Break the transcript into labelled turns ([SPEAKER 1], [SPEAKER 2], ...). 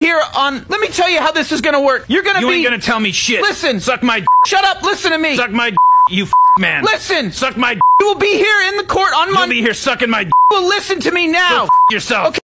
[SPEAKER 1] here on... Let me tell you how this is gonna work. You're gonna
[SPEAKER 2] You ain't gonna tell me shit.
[SPEAKER 1] Listen.
[SPEAKER 2] Suck my
[SPEAKER 1] Shut up, listen to me.
[SPEAKER 2] Suck my you man.
[SPEAKER 1] Listen.
[SPEAKER 2] Suck my
[SPEAKER 1] You will be here in the court on Monday.
[SPEAKER 2] You'll be here sucking my
[SPEAKER 1] Well, listen to me now.
[SPEAKER 2] Go yourself.
[SPEAKER 1] Okay.